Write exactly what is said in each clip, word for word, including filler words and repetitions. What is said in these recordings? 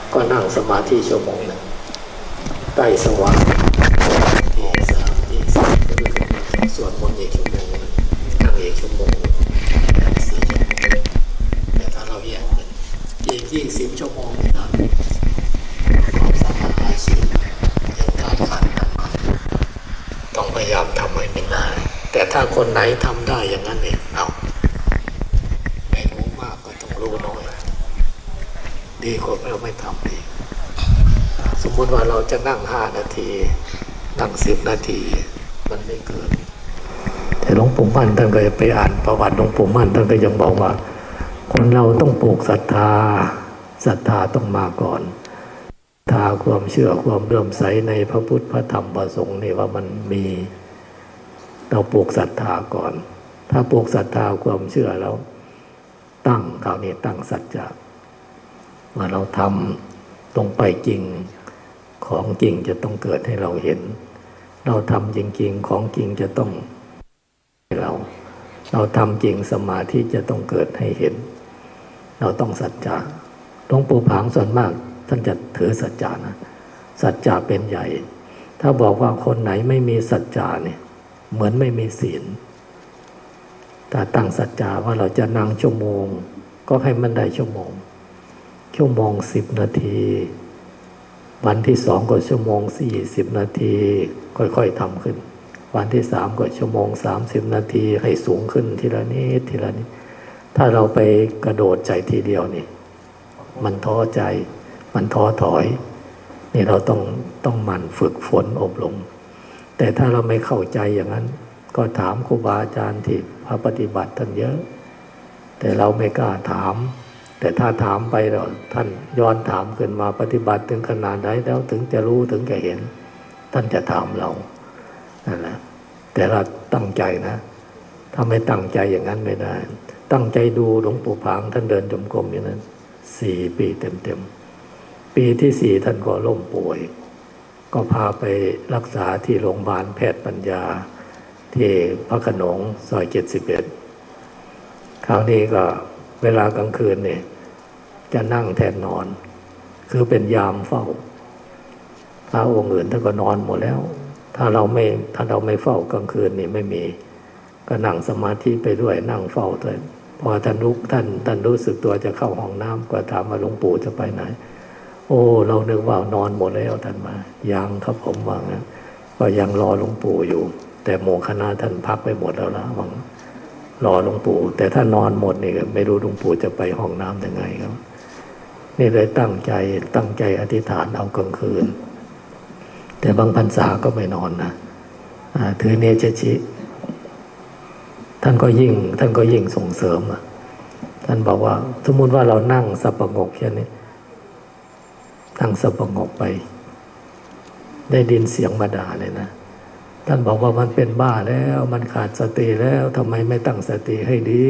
ก็นั่งสมาธิชั่วโมงหนึ่งใกล้สว่างทีสามทีสี่ก็ลุกขึ้นมาสวดมนต์อีกชั่วโมงนั่งอีกชั่วโมงสี่ชั่วโมงแต่ถ้าเราแยกอีกยี่สิบชั่วโมงนี่นะความสามารถอาชีพยังขาดขาดกันมาต้องพยายามทำให้เป็นได้แต่ถ้าคนไหนทำได้อย่างนั้นเนี่ยเอาไม่รู้มากก็ต้องรู้น้อยดีกว่าเราไม่ทำดีสมมติว่าเราจะนั่งห้านาทีนั่งสิบนาทีมันไม่เกินแต่หลวงปู่มั่นท่านก็ไปอ่านประวัติหลวงปู่มั่นท่านก็ยังบอกว่าคนเราต้องปลูกศรัทธาศรัทธาต้องมาก่อนศรัทธาความเชื่อความเลื่อมใสในพระพุทธพระธรรมพระสงฆ์นี่ว่ามันมีเราปลูกศรัทธาก่อนถ้าปลูกศรัทธาความเชื่อแล้วตั้งคราวนี้ตั้งสัจจะว่าเราทำตรงไปจริงของจริงจะต้องเกิดให้เราเห็นเราทำจริงๆของจริงจะต้องให้เราเราทำจริงสมาธิจะต้องเกิดให้เห็นเราต้องสัจจะหลวงปู่ผางส่วนมากท่านจะถือสัจจะนะสัจจะเป็นใหญ่ถ้าบอกว่าคนไหนไม่มีสัจจะเนี่ยเหมือนไม่มีศีลถ้าตั้งสัจจะว่าเราจะนั่งชั่วโมงก็ให้มันได้ชั่วโมงชั่วโมงสิบนาทีวันที่สองก็ชั่วโมงสี่สิบนาทีค่อยๆทำขึ้นวันที่สามก็ชั่วโมงสามสิบนาทีให้สูงขึ้นทีละนิดทีละนิดถ้าเราไปกระโดดใจทีเดียวนี่มันท้อใจมันท้อถอยนี่เราต้องต้องหมั่นฝึกฝนอบรมแต่ถ้าเราไม่เข้าใจอย่างนั้นก็ถามครูบาอาจารย์ที่พระปฏิบัติท่านเยอะแต่เราไม่กล้าถามแต่ถ้าถามไปแล้วท่านย้อนถามขึ้นมาปฏิบัติถึงขนาดไหนแล้วถึงจะรู้ถึงจะเห็นท่านจะถามเรานั่นแหละแต่เราตั้งใจนะถ้าไม่ตั้งใจอย่างนั้นไม่ได้ตั้งใจดูหลวงปู่ผางท่านเดินจงกรมอย่างนั้นสี่ปีเต็มๆปีที่สี่ท่านก็ล้มป่วยก็พาไปรักษาที่โรงพยาบาลแพทย์ปัญญาที่พระโขนงซอยเจ็ดสิบเอ็ดคราวนี้ก็เวลากลางคืนเนี่ยจะนั่งแทนนอนคือเป็นยามเฝ้าพระองค์อื่นท่านก็นอนหมดแล้วถ้าเราไม่ถ้าเราไม่เฝ้ากลางคืนนี่ไม่มีก็นั่งสมาธิไปด้วยนั่งเฝ้าด้วยพอท่านลุกท่านท่านรู้สึกตัวจะเข้าห้องน้ำก็ถามว่าหลวงปู่จะไปไหนโอ้เรานึกว่านอนหมดแล้วท่านมายังครับผมว่างั้นก็ยังรอหลวงปู่อยู่แต่โมคณะท่านพักไปหมดแล้วละวังรอหลวงปู่แต่ถ้านอนหมดนี่ไม่รู้หลวงปู่จะไปห้องน้ำยังไงครับนี่เลยตั้งใจตั้งใจอธิษฐานเอากลางคืนแต่บางพรรษาก็ไม่นอนนะถือเนชชิท่านก็ยิ่งท่านก็ยิ่งส่งเสริมอ่ะท่านบอกว่าสมมติว่าเรานั่งสับประงกแค่นี้นั่งสับประงกไปได้ดินเสียงมาด่าเลยนะท่านบอกว่ามันเป็นบ้าแล้วมันขาดสติแล้วทำไมไม่ตั้งสติให้ดี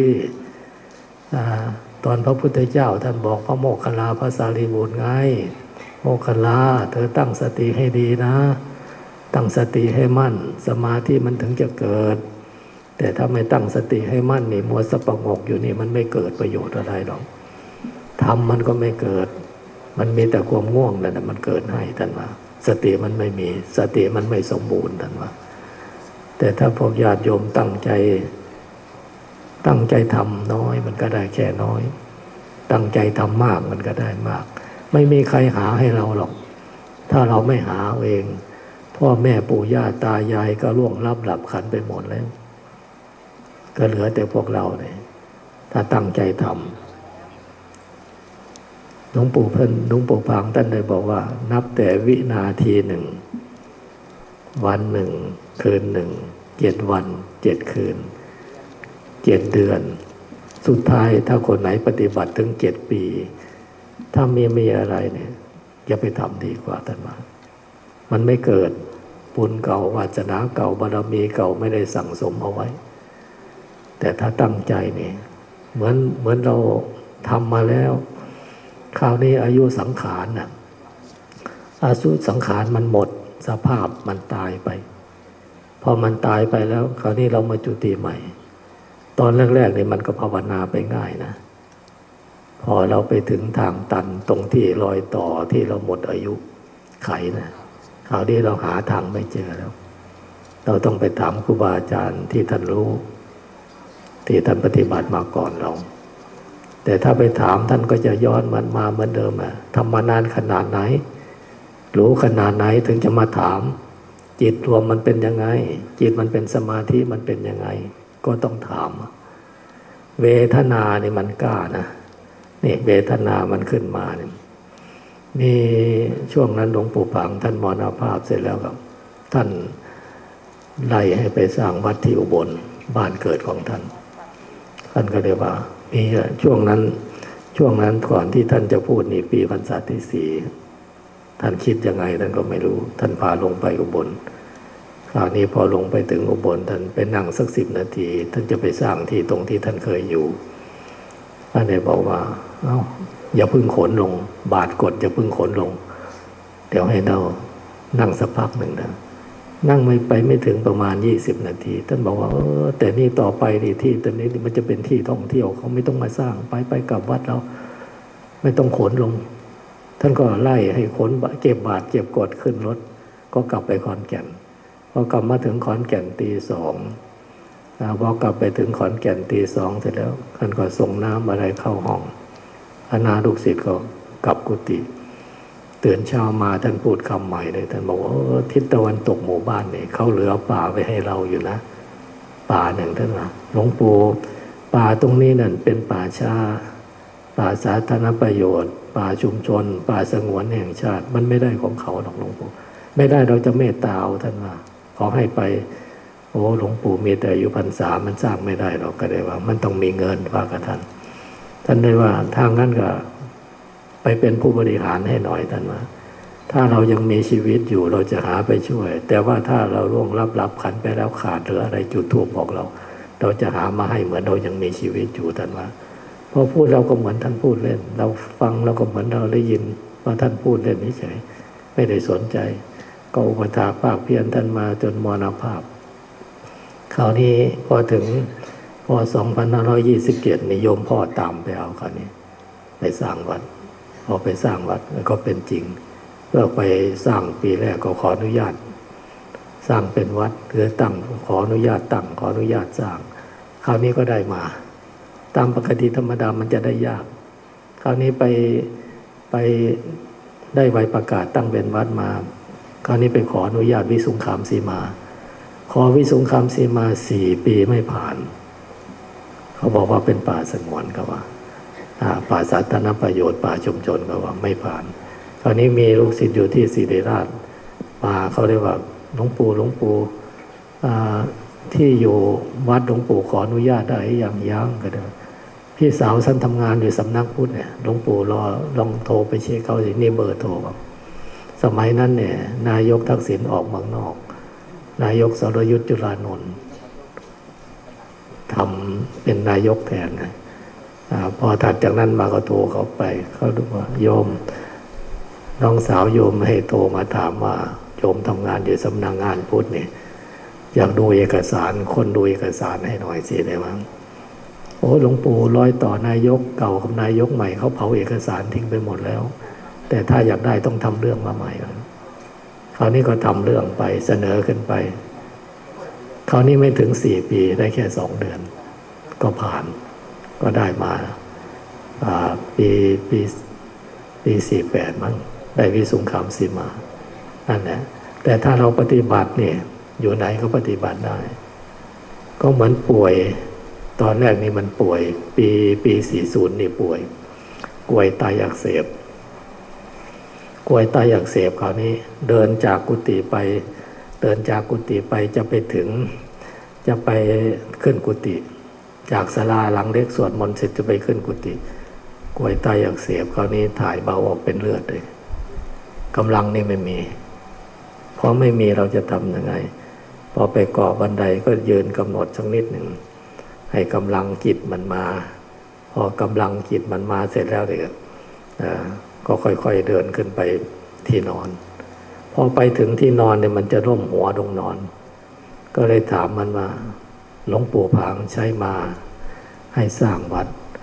ตอนพระพุทธเจ้าท่านบอกพระโมคคัลลาพระสารีบุตรไงโมคคัลลาเธอตั้งสติให้ดีนะตั้งสติให้มั่นสมาธิมันถึงจะเกิดแต่ถ้าไม่ตั้งสติให้มั่นนี่มัวสับประงกอยู่นี่มันไม่เกิดประโยชน์อะไรหรอกทำมันก็ไม่เกิดมันมีแต่ความง่วงนั่นแหละมันเกิดให้ท่านว่าสติมันไม่มีสติมันไม่สมบูรณ์ท่านว่าแต่ถ้าพวกญาติโยมตั้งใจตั้งใจทำน้อยมันก็ได้แค่น้อยตั้งใจทำมากมันก็ได้มากไม่มีใครหาให้เราหรอกถ้าเราไม่หาเองพ่อแม่ปู่ย่าตายายก็ล่วงลับหลับขันไปหมดแล้วก็เหลือแต่พวกเราเนี่ยถ้าตั้งใจทำหลวงปู่เพิ่นหลวงปู่ผางท่านได้บอกว่านับแต่วินาทีหนึ่งวันหนึ่งคืนหนึ่งเจ็ดวันเจ็ดคืนเจ็ดเดือนสุดท้ายถ้าคนไหนปฏิบัติถึงเจ็ดปีถ้ามีมีอะไรเนี่ยอย่าไปทำดีกว่าท่านว่ามันไม่เกิดบุญเก่าวาสนาเก่าบารมีเก่าไม่ได้สั่งสมเอาไว้แต่ถ้าตั้งใจนี่เหมือนเหมือนเราทำมาแล้วคราวนี้อายุสังขารน่ะอายุสังขารมันหมดสภาพมันตายไปพอมันตายไปแล้วคราวนี้เรามาจุติใหม่ตอนแรกๆนี่มันก็ภาวนาไปง่ายนะพอเราไปถึงทางตันตรงที่รอยต่อที่เราหมดอายุไขนะคราวนี้เราหาทางไม่เจอแล้วเราต้องไปถามครูบาอาจารย์ที่ท่านรู้ที่ท่านปฏิบัติมาก่อนเราแต่ถ้าไปถามท่านก็จะย้อนมันมาเหมือนเดิมอ่ะทำมานานขนาดไหนรู้ขนาดไหนถึงจะมาถามจิตรวมมันเป็นยังไงจิตมันเป็นสมาธิมันเป็นยังไงก็ต้องถามเวทนาเนี่ยมันกล้านะนี่เวทนามันขึ้นมาเนี่ยมีช่วงนั้นหลวงปู่ผังท่านมรณภาพเสร็จแล้วครับท่านไล่ให้ไปสร้างวัดที่อุบลบ้านเกิดของท่านท่านก็เลยว่ามีช่วงนั้นช่วงนั้นก่อนที่ท่านจะพูดนี่ปีพรรษาที่สี่ท่านคิดยังไงท่านก็ไม่รู้ท่านพาลงไปอุบลคราวนี้พอลงไปถึงอุบลท่านไปนั่งสักสิบนาทีท่านจะไปสร้างที่ตรงที่ท่านเคยอยู่ท่านเลยบอกว่าเอ้าอย่าพึ่งขนลงบาทกดอย่าพึ่งขนลงเดี๋ยวให้เรานั่งสักพักหนึ่งนะนั่งไม่ไปไม่ถึงประมาณยี่สิบนาทีท่านบอกว่าเออแต่นี่ต่อไปนี่ที่ตรงนี้มันจะเป็นที่ท่องเที่ยวเขาไม่ต้องมาสร้างไปไปกลับวัดเราไม่ต้องขนลงท่านก็ไล่ให้ขนเก็บบาทเก็บกดขึ้นรถก็กลับไปขอนแก่นพอกลับมาถึงขอนแก่นตีสองพอกลับไปถึงขอนแก่นตีสองเสร็จแล้วท่านก็ส่งน้ำอะไรเข้าห้องคณะลูกศิษย์ก็กลับกุฏิตื่นเช้ามาท่านพูดคำใหม่เลยท่านบอกว่าทิศตะวันตกหมู่บ้านเนี่ยเขาเหลือป่าไว้ให้เราอยู่นะป่าหนึ่งท่านว่าหลวงปู่ป่าตรงนี้นั่นเป็นป่าช้าป่าสาธารณประโยชน์ป่าชุมชนป่าสงวนแห่งชาติมันไม่ได้ของเขาหรอกหลวงปู่ไม่ได้เราจะเมตตาท่านว่าขอให้ไปโอ้หลวงปู่มีแต่อายุพรรษามันสร้างไม่ได้หรอกก็ได้ว่ามันต้องมีเงินว่ากับท่านท่านได้ว่าทางนั้นก็ไปเป็นผู้บริหารให้หน่อยท่านว่าถ้าเรายังมีชีวิตอยู่เราจะหาไปช่วยแต่ว่าถ้าเราล่วงลับรับขันไปแล้วขาดหรืออะไรจุดทูปบอกเราเราจะหามาให้เหมือนเรายังมีชีวิตอยู่ท่านว่าพอพูดเราก็เหมือนท่านพูดเล่นเราฟังเราก็เหมือนเราได้ยินว่าท่านพูดเล่นเฉยไม่ได้สนใจก็อุปถากภาคเพียรท่านมาจนมรณภาพคราวนี้พอถึงพอสองพันห้าร้อยยี่สิบเจ็ดนิยมพ่อตามไปเอาคราวนี้ไปสร้างวัดพอไปสร้างวัดก็เป็นจริงเพื่อไปสร้างปีแรกก็ขออนุญาตสร้างเป็นวัดหรือตั้งขออนุญาตตั้งขออนุญาตสร้างคราวนี้ก็ได้มาตามปกติธรรมดามันจะได้ยากคราวนี้ไปไปได้ใบประกาศตั้งเป็นวัดมาคราวนี้ไปขออนุญาตวิสุงคามสีมาขอวิสุงคามสีมาสี่ปีไม่ผ่านเขาบอกว่าเป็นป่าสงวนก็ว่าป่าสาธารณประโยชน์ป่าชุมชนก็ว่าไม่ผ่านคราวนี้มีลูกศิษย์อยู่ที่ศิริราชมาเขาเรียกว่าหลวงปู่หลวงปู่ที่อยู่วัดหลวงปู่ขออนุญาตได้อย่างยั้งก็ได้พี่สาวท่านทำงานอยู่สำนักพุทธเนี่ยหลวงปู่รอลองโทรไปเช็คเขาสินี่เบอร์โทรครับสมัยนั้นเนี่ยนายกทักษิณออกเมืองนอกนายกสรยุทธจุลานนท์ทำเป็นนายกแทนนะพอถัดจากนั้นมาก็โทรเขาไปเขาดูว่าโยมน้องสาวโยมให้โทรมาถามว่าโยมทำงานอยู่สำนักงานพุทธเนี่ยอยากดูเอกสารคนดูเอกสารให้หน่อยสิได้มั้งโอ้หลวงปู่ร้อยต่อนายกเก่ากับนายกใหม่เขาเผาเอกสารทิ้งไปหมดแล้วแต่ถ้าอยากได้ต้องทำเรื่องมาใหม่คราวนี้ก็ทำเรื่องไปเสนอขึ้นไปคราวนี้ไม่ถึงสี่ปีได้แค่สองเดือนก็ผ่านก็ได้มาปีปีปีสี่แปดมั้งได้วิสุงคามสีมานั่นแหละแต่ถ้าเราปฏิบัติเนี่ยอยู่ไหนก็ปฏิบัติได้ก็เหมือนป่วยตอนแรกนี่มันป่วยปีปีสี่สิบนี่ป่วยป่วยไตอักเสบป่วยไตอักเสบคราวนี้เดินจากกุฏิไปเดินจากกุฏิไปจะไปถึงจะไปขึ้นกุฏิจากศาลาหลังเล็กสวดมนต์เสร็จจะไปขึ้นกุฏิป่วยไตอักเสบคราวนี้ถ่ายเบาออกเป็นเลือดเลยกำลังนี่ไม่มีเพราะไม่มีเราจะทำยังไงพอไปเกาะบันไดก็ยืนกำหนดสักนิดหนึ่งให้กำลังจิตมันมาพอกำลังจิตมันมาเสร็จแล้วเดี๋ยวก็ค่อยๆเดินขึ้นไปที่นอนพอไปถึงที่นอนเนี่ยมันจะร่มหัวลงนอนก็เลยถามมันว่าหลวงปู่ผางใช้มาให้สร้างวัด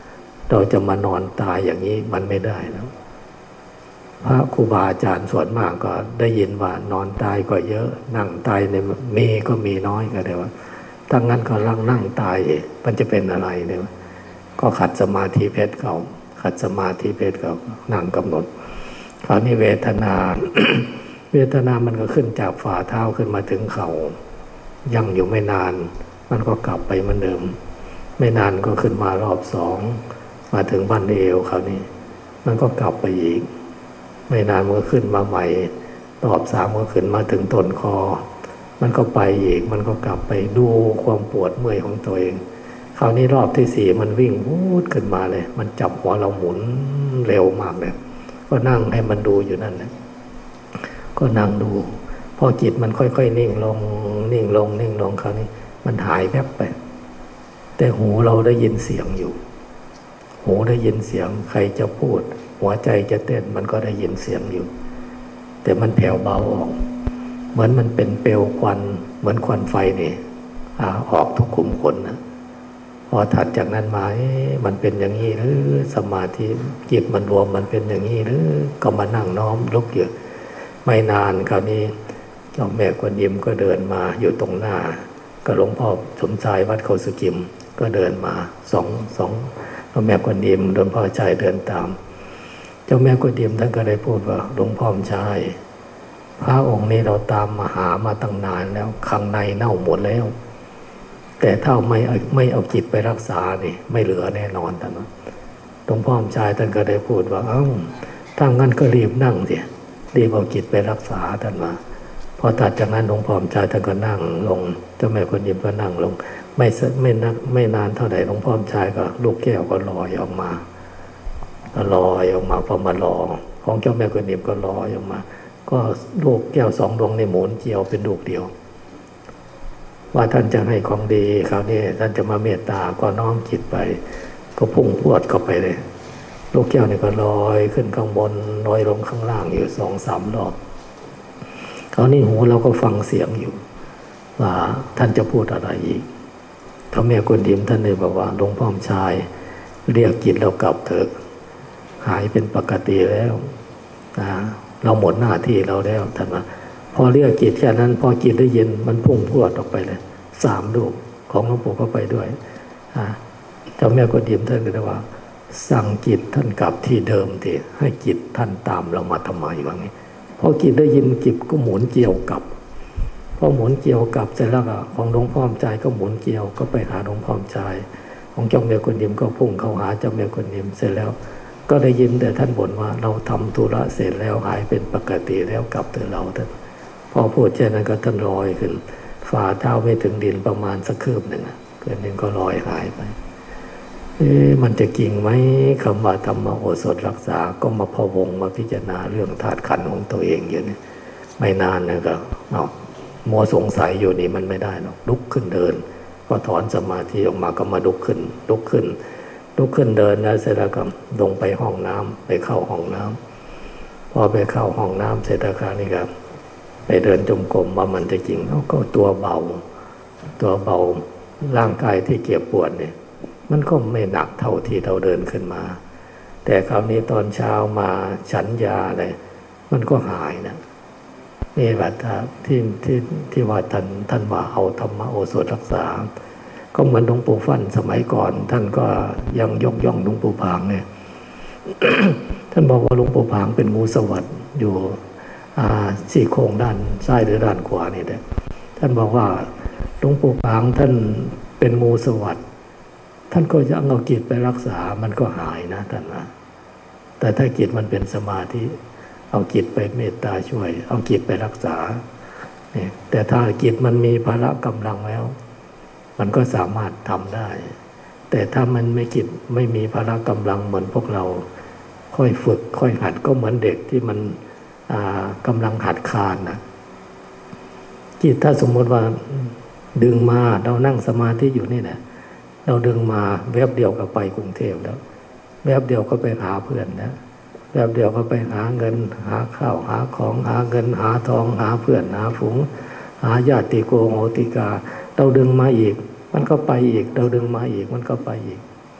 เราจะมานอนตายอย่างนี้มันไม่ได้แล้วพระครูบาอาจารย์ส่วนมากก็ได้ยินว่านอนตายก็เยอะนั่งตายเนี่ยมีก็มีน้อยก็ได้ว่าถ้างั้นก็ลังนั่งตายมันจะเป็นอะไรเนี่ยก็ขัดสมาธิเพชรเขาขัดสมาธิเพชรเขานั่งกำหนดคราวนี้เวทนา เวทนามันก็ขึ้นจากฝ่าเท้าขึ้นมาถึงเขายังอยู่ไม่นานมันก็กลับไปเหมือนเดิมไม่นานก็ขึ้นมารอบสองมาถึงบั้นเอวคราวนี้มันก็กลับไปอีกไม่นานมันก็ขึ้นมาใหม่รอบสามก็ขึ้นมาถึงต้นคอมันก็ไปอีกมันก็กลับไปดูความปวดเมื่อยของตัวเองคราวนี้รอบที่สี่มันวิ่งวูดขึ้นมาเลยมันจับหัวเราหมุนเร็วมากเลยก็นั่งให้มันดูอยู่นั่นแหละก็นั่งดูพอจิตมันค่อยๆนิ่งลงนิ่งลงนิ่งลงคราวนี้มันหายแวบไปแต่หูเราได้ยินเสียงอยู่หูได้ยินเสียงใครจะพูดหัวใจจะเต้นมันก็ได้ยินเสียงอยู่แต่มันแผ่วเบาออกเหมือนมันเป็นเปลวควันเหมือนควันไฟนี่ออกทุกขุมขนนะพอถัดจากนั้นมามันเป็นอย่างนี้หรือสมาธิจิตมันรวมมันเป็นอย่างนี้หรือก็มานั่งน้อมลุกอยู่ไม่นานคราวนี้เจ้าแม่กวนอิมก็เดินมาอยู่ตรงหน้าก็หลวงพ่อสมชายวัดเขาสุกิมก็เดินมาสองสองเจ้าแม่กวนอิมหลวงพ่อชายเดินตามเจ้าแม่กวนอิมท่านก็ได้พูดว่าหลวงพ่อชายพระองค์นี้เราตามมาหามาตั้งนานแล้วข้างในเน่าหมดแล้วแต่ถ้าไม่ไม่เอาจิตไปรักษานี่ไม่เหลือแน่นอนท่านว่าหลวงพ่อชายท่านก็ได้พูดว่าเอ้าถ้างั้นก็รีบนั่งสิรีบเอาจิตไปรักษาท่านมาพอตัดจากนั้นหลวงพ่อชายท่านก็นั่งลงเจ้าแม่กวนอิมก็นั่งลงไม่ไม่นักไม่นานเท่าไหร่หลวงพ่อชายก็ลูกแก้วก็ลอยออกมาลอยออกมาพอมาลอของเจ้าแม่กวนอิมก็ลอยออกมาก็ลูกแก้วสองดวงในหมุนเจียวเป็นลูกเดียวว่าท่านจะให้ของดีคราวนี้ท่านจะมาเมตตาก็น้อมจิตไปก็พุ่งพรวดเข้าไปเลยลูกแก้วนี่ก็ลอยขึ้นข้างบนลอยลงข้างล่างอยู่สองสามรอบคราวนี้หูเราก็ฟังเสียงอยู่ว่าท่านจะพูดอะไรอีกเจ้าแม่กวนอิมท่านเลยบอกว่าหลวงพ่อชายเรียกจิตเรากลับเถิดหายเป็นปกติแล้วนะเราหมดหน้าที่เราแล้วท่านว่าพอเรียกจิตแค่นั้นพอจิตได้ยินมันพุ่งพรวดออกไปเลยสามลูกของหลวงปู่ก็ไปด้วยเจ้าแม่กวนอิมท่านก็เลยว่าสั่งจิตท่านกลับที่เดิมทีให้จิตท่านตามเรามาทำไมวะงี้พอจิตได้ยินจิตก็หมุนเกี่ยวกับพอหมุนเกี่ยวกับเสร็จแล้วก็ของหลวงพ่อใจก็หมุนเกี่ยวก็ไปหาหลวงพ่อใจของเจ้าแม่กวนอิมก็พุ่งเข้าหาเจ้าแม่กวนอิมเสร็จแล้วก็ได้ยินแต่ท่านบ่นว่าเราทำธุระเสร็จแล้วหายเป็นปกติแล้วกลับเถอะเราเถอะพอพูดเช่นนั้นก็ท่านลอยขึ้นฝ่าเท้าไม่ถึงดินประมาณสักคืบหนึ่งเกินนึงก็ลอยหายไปเอ๊ะมันจะจริงไหมคำว่าธรรมโอสถรักษาก็มาพะวงมาพิจารณาเรื่องธาตุขันธ์ของตัวเองอยู่นี่ไม่นานนะก็เอามัวสงสัยอยู่นี่มันไม่ได้หรอกลุกขึ้นเดินก็ถอนสมาธิออกมาก็มาลุกขึ้นลุกขึ้นลุกขึ้นเดินแล้วเสร็จแล้วก็ลงไปห้องน้ำไปเข้าห้องน้ำพอไปเข้าห้องน้ำเสร็จแล้วคราวนี้ครับไปเดินจงกรมว่ามันจะจริงก็ตัวเบาตัวเบาร่างกายที่เจ็บปวดเนี่ยมันก็ไม่หนักเท่าที่เราเดินขึ้นมาแต่คราวนี้ตอนเช้ามาฉันยาอะไรมันก็หายนะนี่แหละที่ที่ที่ว่าท่านท่านว่าเอาธรรมโอสถรักษาก็เหมือนหลวงปู่ฟั่นสมัยก่อนท่านก็ยังยกย่องหลวงปู่ผางเนี่ย ท่านบอกว่าหลวงปู่ผางเป็นงูสวัสดิ์อยู่สี่โครงด้านซ้ายหรือด้านขวานี่แหละท่านบอกว่าหลวงปู่ผางท่านเป็นงูสวัสดิ์ท่านก็ยังเอาจิตไปรักษามันก็หายนะท่านนะแต่ถ้าจิตมันเป็นสมาธิเอาจิตไปเมตตาช่วยเอาจิตไปรักษาเนี่ยแต่ถ้าจิตมันมีพละกำลังแล้วมันก็สามารถทำได้แต่ถ้ามันไม่จิตไม่มีพละกำลังเหมือนพวกเราค่อยฝึกค่อยหัดก็เหมือนเด็กที่มันกำลังหัดคลานนะจิตถ้าสมมติว่าดึงมาเรานั่งสมาธิอยู่นี่แหละเราดึงมาแวบเดียวก็ไปกรุงเทพแล้วแวบเดียวก็ไปหาเพื่อนนะแวบเดียวก็ไปหาเงินหาข้าวหาของหาเงินหาทองหาเพื่อนหาฝูงหาญาติโกโหติกาเราดึงมาอีกมันก็ไปอีกเราดึงมาอีกมันก็ไปอีก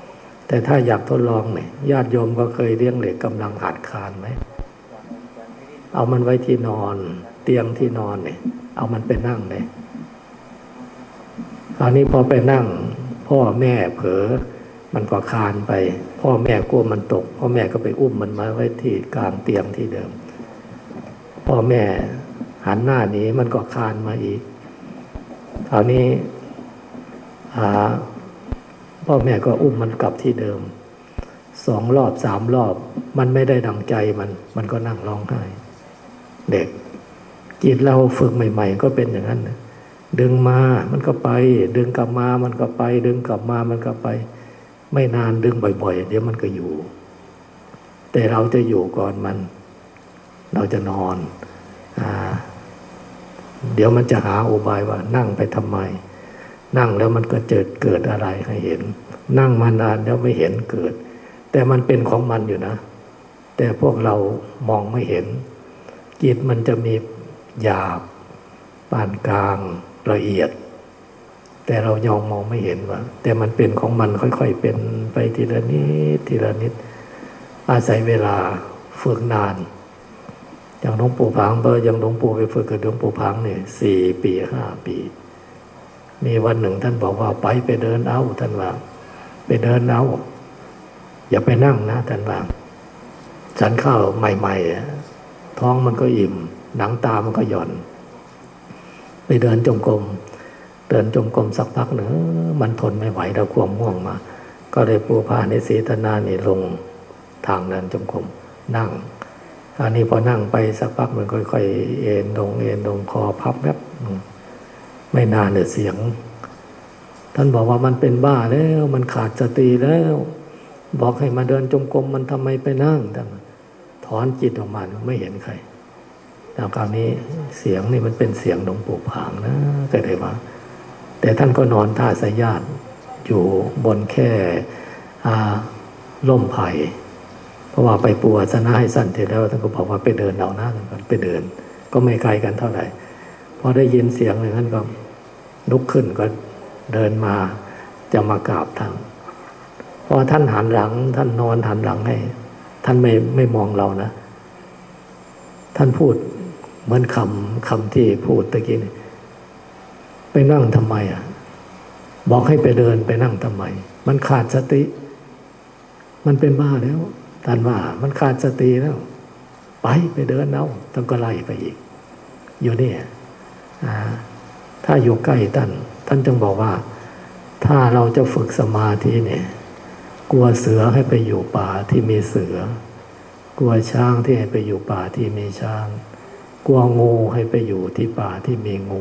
แต่ถ้าอยากทดลองเนี่ยญาติโยมก็เคยเลี้ยงเหล็กกำลังหัดคานไหมเอามันไว้ที่นอนเตียงที่นอนเนี่ยเอามันไปนั่งเลยคราวนี้พอไปนั่งพ่อแม่เผลอมันก็คานไปพ่อแม่กลัวมันตกพ่อแม่ก็ไปอุ้มมันมาไว้ที่กลางเตียงที่เดิมพ่อแม่หันหน้าหนีมันก็คานมาอีกคราวนี้พ่อแม่ก็อุ้มมันกลับที่เดิมสองรอบสามรอบมันไม่ได้ดังใจมันมันก็นั่งร้องไห้เด็กจิตเราฝึกใหม่ๆก็เป็นอย่างนั้นนะดึงมามันก็ไปดึงกลับมามันก็ไปดึงกลับมามันก็ไปไม่นานดึงบ่อยๆเดี๋ยวมันก็อยู่แต่เราจะอยู่ก่อนมันเราจะนอนอ่าเดี๋ยวมันจะหาอุบายว่านั่งไปทำไมนั่งแล้วมันก็เกิดเกิดอะไรให้เห็นนั่งมานานแล้วไม่เห็นเกิดแต่มันเป็นของมันอยู่นะแต่พวกเรามองไม่เห็นจิตมันจะมีหยาบปานกลางละเอียดแต่เรายองมองไม่เห็นว่าแต่มันเป็นของมันค่อยๆเป็นไปทีละนิดทีละนิดอาศัยเวลาฝึกนานอย่างหลวงปู่ผางเบอร์อย่างหลวงปู่ไปฝึกกับหลวงปู่ผางเนี่ยสี่ปีห้าปีมีวันหนึ่งท่านบอกว่าไปไปเดินเอาท่านว่าไปเดินเอาอย่าไปนั่งนะท่านว่าฉันข้าวใหม่ๆท้องมันก็อิ่มหนังตามันก็หย่อนไปเดินจงกรมเดินจงกรมสักพักหนึ่งมันทนไม่ไหวแล้วความง่วงมาก็เลยปูผ้าในเสตนานี่ลงทางเดินจงกรมนั่งอันนี้พอนั่งไปสักพักมันค่อยๆเอ็นลงเอ็นลงคอพับแป๊บไม่นานเนี่ยเสียงท่านบอกว่ามันเป็นบ้าแล้วมันขาดสติแล้วบอกให้มาเดินจงกรมมันทำไมไปนั่งแต่ถอนจิตออกมาไม่เห็นใครแล้วคราวนี้เสียงนี่มันเป็นเสียงหลวงปู่ผางนะก็ได้ว่าแต่ท่านก็นอนท่าสายญาติอยู่บนแค่ล่มไผ่เพราะว่าไปปูอาสนะให้สั้นเสร็จแล้วท่านก็บอกว่าไปเดินเอาหน้ากันไปเดินก็ไม่ไกลกันเท่าไหร่พอได้ยินเสียงอย่างนั้นก็ลุกขึ้นก็เดินมาจะมากราบท่านพอท่านหันหลังท่านนอนหันหลังให้ท่านไม่ไม่มองเรานะท่านพูดเหมือนคำคำที่พูดตะกี้นี่ไปนั่งทำไมอ่ะบอกให้ไปเดินไปนั่งทำไมมันขาดสติมันเป็นบ้าแล้วท่านว่ามันขาดสติแล้วไปไปเดินเอาท่านก็ไล่ไปอีกอยู่นี่ถ้าอยู่ใกล้ท่านท่านจึงบอกว่าถ้าเราจะฝึกสมาธิเนี่ยกลัวเสือให้ไปอยู่ป่าที่มีเสือกลัวช้างที่ให้ไปอยู่ป่าที่มีช้างกลัวงูให้ไปอยู่ที่ป่าที่มีงู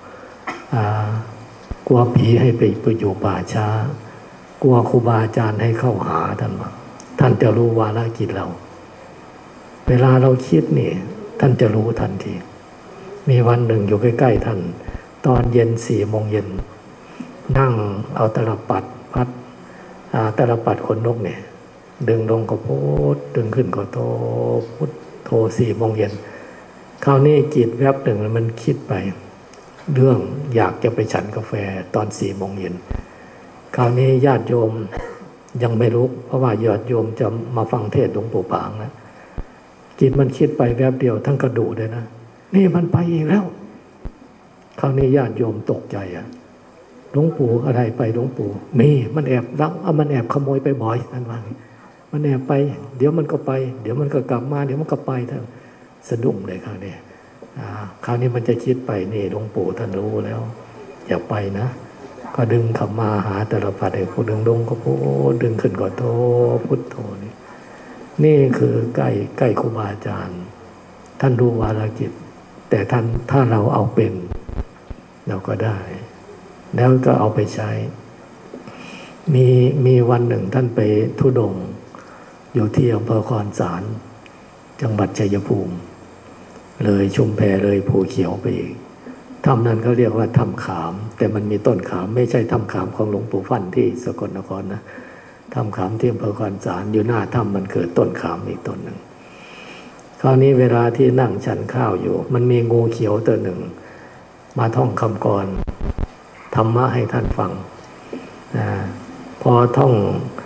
กลัวผีให้ไปไปอยู่ป่าช้ากลัวครูบาอาจารย์ให้เข้าหาท่านว่าท่านจะรู้วาระจิตเราเวลาเราคิดนี่ท่านจะรู้ทันทีมีวันหนึ่งอยู่ใกล้ๆท่านตอนเย็นสี่โมงเย็นนั่งเอาตลปัดพัดตลปัดขนนกเนี่ยดึงลงก็โพดดึงขึ้นก็โตพุทโทสี่โมงเย็นคราวนี้จิตแวบหนึ่งมันคิดไปเรื่องอยากจะไปฉันกาแฟตอนสี่โมงเย็นคราวนี้ญาติโยมยังไม่รู้เพราะว่าญาติโยมจะมาฟังเทศน์หลวงปู่ผางนะจิตมันคิดไปแวบเดียวทั้งกระดูเลยนะนี่มันไปอีกแล้วคราวนี้ญาติโยมตกใจอ่ะหลวงปู่อะไรไปหลวงปู่มีมันแอบลักเอามันแอบขโมยไปบ่อยนั่นว่ามันแอบไปเดี๋ยวมันก็ไปเดี๋ยวมันก็กลับมาเดี๋ยวมันก็ไปท่านสะดุ้งเลยคราวนี้คราวนี้มันจะคิดไปนี่หลวงปู่ท่านรู้แล้วอย่าไปนะก็ดึงขับมาหาแต่ละปัดไอ้ผู้ดึงลงก็พูดดึงขึ้นก็โทพุทโธนี่นี่คือใกล้ใกล้ครูบาอาจารย์ท่านรู้วาระจิตแต่ท่านถ้าเราเอาเป็นเราก็ได้แล้วก็เอาไปใช้มีมีวันหนึ่งท่านไปธุดงค์อยู่ที่อำเภอคอนสารจังหวัดชัยภูมิเลยชุมแพเลยภูเขียวไปอีกถ้ำนั้นเขาเรียกว่าถ้ำขามแต่มันมีต้นขามไม่ใช่ถ้ำขามของหลวงปู่ฟั่นที่สกลนครนะถ้ำขามที่อำเภอคอนสารอยู่หน้าถ้ำมันเกิดต้นขามอีกต้นหนึ่งคราวนี้เวลาที่นั่งฉันข้าวอยู่มันมีงูเขียวตัวหนึ่งมาท่องคำกรธรรมะให้ท่านฟังอพอท่อง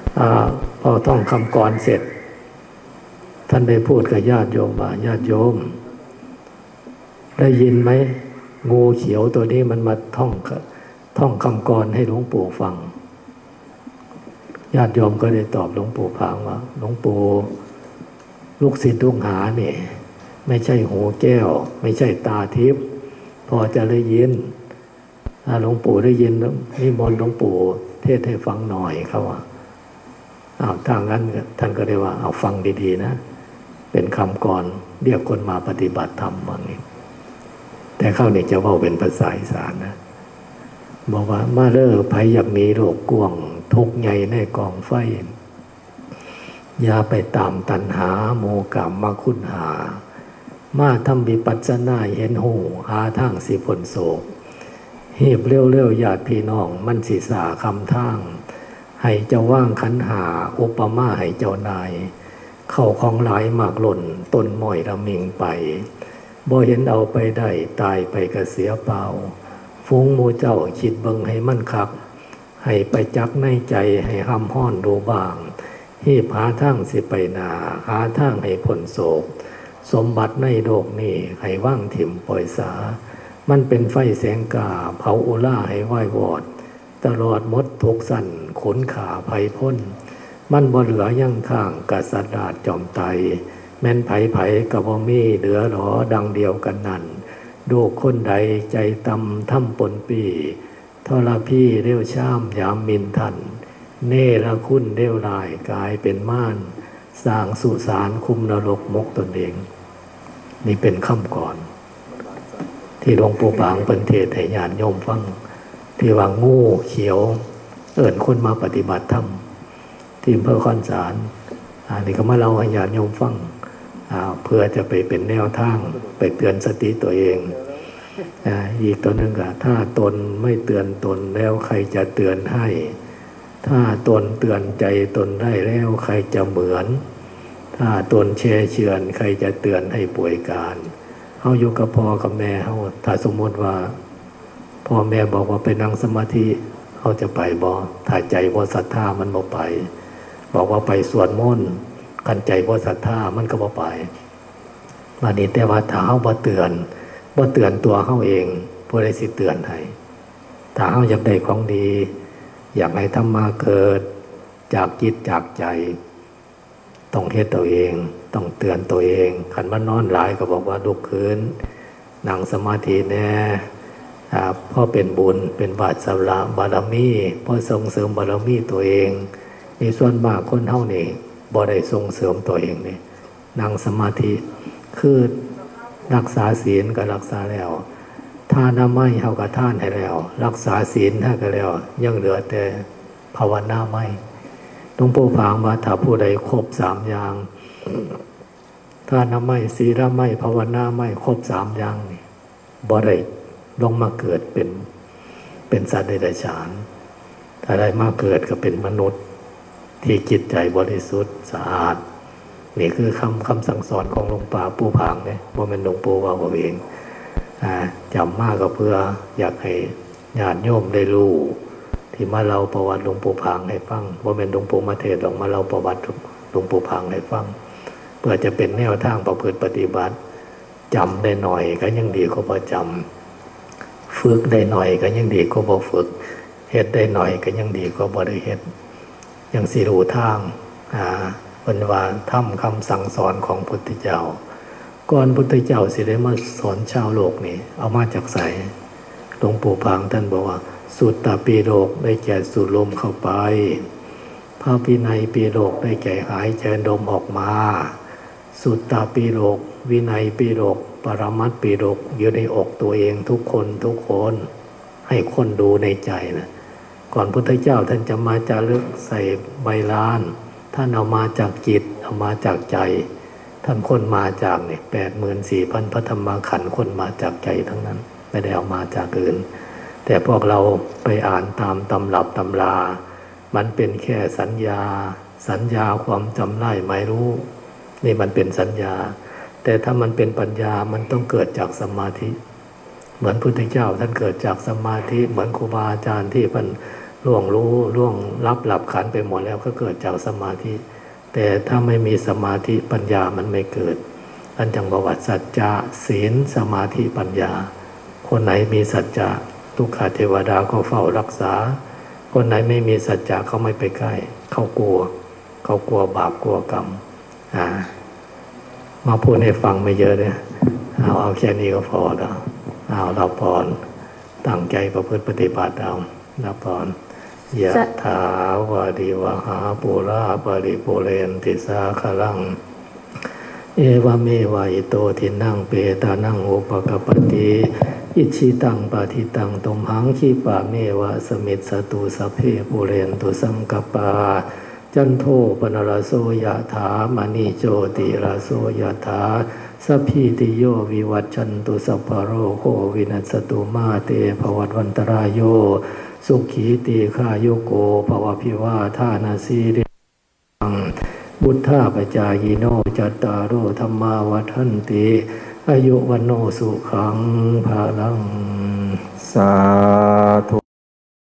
อพอท่องคำกรเสร็จท่านได้พูดกับญาติโยมว่าญาติโยมได้ยินไหมงูเขียวตัวนี้มันมาท่องท่องคำกรให้หลวงปู่ฟังญาติโยมก็ได้ตอบหลวงปู่ผางว่าหลวงปู่ลูกศิษย์ลูกหาเนี่ยไม่ใช่หูแก้วไม่ใช่ตาทิพย์พอจะได้ยินถ้าหลวงปู่ได้ยินนิมนต์หลวงปู่เทศให้ฟังหน่อยเขาว่าอ้าวทางนั้นท่านก็ได้ว่าเอาฟังดีๆนะเป็นคำกรเรียกคนมาปฏิบัติธรรมว่างี้แต่เข้านี่จะว่าเป็นภาษาอีสานนะบอกว่ามาเร่อไผอยากหนีโรคกวงทุกข์ใหญ่ในกองไฟอย่าไปตามตัณหาโมกะมาคุณหามาทำวิปัสสนาเห็นหูหาทางสิผลโศกหีบเร็วๆญาติพี่น้องมันสิสาคำทางให้เจ้าว่างขันหาอุปมาให้เจ้านายเข้าของหลายมากหล่นต้นม้อยระมิงไปบ่เห็นเอาไปได้ตายไปก็เสียเปล่าฟุ้งหมู่เจ้าคิดเบิ่งให้มันคักให้ไปจักในใจให้ห้ำห้อนดูบ้างหีบหาทางสิไปนาหาทางให้ผลโศกสมบัติในโลกนี้ให้ว่างถิ่มปล่อยสามันเป็นไฟแสงกาเผาอุล่าให้ไหว้วอดตลอดมดทุกสั่นขนขาภัยพ้นมันบ่เหลือยั่งข้างกษัตริย์จอมไตแม่นไผไผกับบ่มีเหลือหรอดังเดียวกันนั่นดูคนใดใจตำทำปนปีทรพี่เร็วช่ามยามมินทันเนรคุณเร็วลายกลายเป็นม่านสร้างสุสานคุมนรกมกตนเองนี่เป็นคำก่อนที่หลวงปู่ปางเป็นเทศให้ญาติโยมฟังที่ว่างูเขียวเอิ้นคนมาปฏิบัติธรรมที่อำเภอคอนสารอันนี้ก็มาเล่าให้ญาติโยมฟังเพื่อจะไปเป็นแนวทางไปเตือนสติตัวเองอีกตัวหนึ่งก็ถ้าตนไม่เตือนตนแล้วใครจะเตือนให้ถ้าตนเตือนใจตนได้แล้วใครจะเหมือนถ้าตนแช่เชือนใครจะเตือนให้ป่วยการเขาอยู่กับพ่อกับแม่เขาถ้าสมมติว่าพ่อแม่บอกว่าไปนั่งสมาธิเขาจะไปบ่ถ้าใจบ่ศรัทธามันบ่ไปบอกว่าไปสวดมนต์กันใจบ่ศรัทธามันก็บ่ไปวันนี้แต่ว่าถ้าเขาบ่เตือนบ่เตือนตัวเขาเองผู้ใดสิเตือนให้ถ้าเขาอยากได้ของดีอยากให้ธรรมะเกิดจากจิตจากใจต้องเฮ็ดตัวเองต้องเตือนตัวเองขันว่านอนหลายก็บอกว่าลุกขึ้นนั่งสมาธิแน่เพราะเป็นบุญเป็นบาตรสำราบารมีเพราะส่งเสริมบารมีตัวเองในส่วนมากคนเท่านี้บ่ได้ส่งเสริมตัวเองนี่นั่งสมาธิคือรักษาศีลก็รักษาแล้วทานไม่เฮาก็ทานให้แล้วรักษาศีลให้ก็แล้วยังเหลือแต่ภาวนาไม่หลวงปู่ผางว่าถ้าผู้ใดครบสามอย่างทานไม่ศีลไม่ภาวนาไม่ครบสามอย่างนี่บ่ได้ลงมาเกิดเป็นเป็นสัตว์เดรัจฉานถ้าได้มาเกิดก็เป็นมนุษย์ที่จิตใจบริสุทธิ์สะอาดนี่คือคำคำสั่งสอนของหลวงปู่ปู่ผางเนี่ยว่าเป็นหลวงปู่ว่าเองจำมากก็เพื่ออยากให้ญาติโยมได้รู้ที่มาเล่าประวัติหลวงปู่ผางให้ฟังว่าเป็นหลวงปู่มาเทศน์ออกมาเล่าประวัติหลวงปู่ผางให้ฟังเพื่อจะเป็นแนวทางประพฤติปฏิบัติจำได้หน่อยก็ยังดีกว่าพอจำฝึกได้หน่อยก็ยังดีกว่าพอฝึกเฮ็ดได้หน่อยก็ยังดีกว่าบ่ได้เฮ็ดยังสิรู้ทางอ่าวันวานทำคำสั่งสอนของพุทธเจ้าก่อนพุทธเจ้าสิได้มาสอนชาวโลกนี่เอามาจากไสหลวงปู่ผางท่านบอกว่าสุตตปิฎกได้แก่สูดลมเข้าไปพระวินัยปิฎกได้แก่หายใจลมออกมาสุตตปิฎกวินัยปิฎกปรมัตถ์ปิฎกอยู่ในอกตัวเองทุกคนทุกคนให้คนดูในใจนะก่อนพุทธเจ้าท่านจะมาจารึกใส่ใบลานท่านเอามาจากจิตเอามาจากใจท่านคนมาจากเนี่ยแปดหมื่นสี่พันพระธรรมขันธ์คนมาจากใจทั้งนั้นไม่ได้เอามาจากอื่นแต่พวกเราไปอ่านตามตำรับตำรามันเป็นแค่สัญญาสัญญาความจำได้ไม่รู้นี่มันเป็นสัญญาแต่ถ้ามันเป็นปัญญามันต้องเกิดจากสมาธิเหมือนพุทธเจ้าท่านเกิดจากสมาธิเหมือนครูบาอาจารย์ที่ท่านล่วงรู้ล่วงรับหลับขันไปหมดแล้วก็เกิดจากสมาธิแต่ถ้าไม่มีสมาธิปัญญามันไม่เกิดท่านจังบอกว่าสัจจะศีลสมาธิปัญญาคนไหนมีสัจจะทุกขเทวดาก็เฝ้ารักษาคนไหนไม่มีสัจจะเขาไม่ไปใกล้เขากลัวเขากลัวบาปกลัวกรรมอ่ามาพูดให้ฟังไม่เยอะเนี่ยเอาเอาแค่นี้ก็พอแล้วเอาเราพรตั้งใจประพฤติปฏิบัติเอาเราพรยะถาวาริวหาปุราปริปุเรนติสาคลังเอวเมวะอิโตทินังเปตานังอุปกปติอิชิตังปะทิตังตุมหังคีปะเมวะสมิจสตุสัพเพปุเรนตุสังกปาจันโทปนรโสยะถามณีโจติราโสยะถาสัพพิติโยวิวัชชันตุสัพพโรโควินัสตุมาเตภวัตวันตรายโยสุขีติขายุโกภวภิวาทานาสีริงบุทธาปจายโนจัตตารโอธรรมาวัฏันติอายุวันโนสุขังภาลังสา